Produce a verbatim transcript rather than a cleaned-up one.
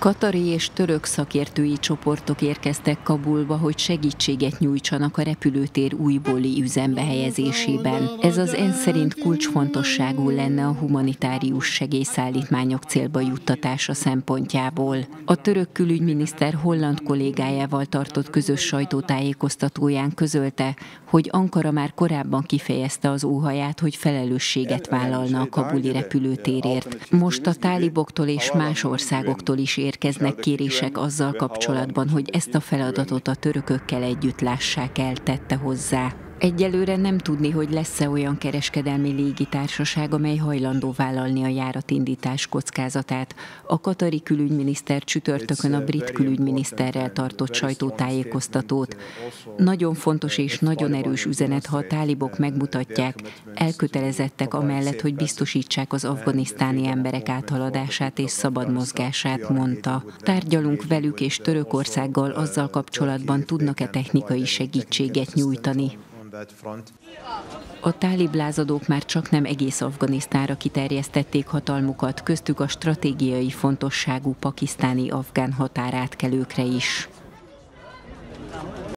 Katari és török szakértői csoportok érkeztek Kabulba, hogy segítséget nyújtsanak a repülőtér újbóli üzembe helyezésében. Ez az ENSZ szerint kulcsfontosságú lenne a humanitárius segélyszállítmányok célba juttatása szempontjából. A török külügyminiszter holland kollégájával tartott közös sajtótájékoztatóján közölte, hogy Ankara már korábban kifejezte az óhaját, hogy felelősséget vállalna a kabuli repülőtérért. Most a táliboktól és más országoktól is érkeznek kérések azzal kapcsolatban, hogy ezt a feladatot a törökökkel együtt lássák el, tette hozzá. Egyelőre nem tudni, hogy lesz-e olyan kereskedelmi légitársaság, amely hajlandó vállalni a járatindítás kockázatát. A katari külügyminiszter csütörtökön a brit külügyminiszterrel tartott sajtótájékoztatót. Nagyon fontos és nagyon erős üzenet, ha a tálibok megmutatják, elkötelezettek amellett, hogy biztosítsák az afganisztáni emberek áthaladását és szabad mozgását, mondta. Tárgyalunk velük és Törökországgal azzal kapcsolatban, tudnak-e technikai segítséget nyújtani. A tálib lázadók már csaknem egész Afganisztánra kiterjesztették hatalmukat, köztük a stratégiai fontosságú pakisztáni-afgán határátkelőkre is.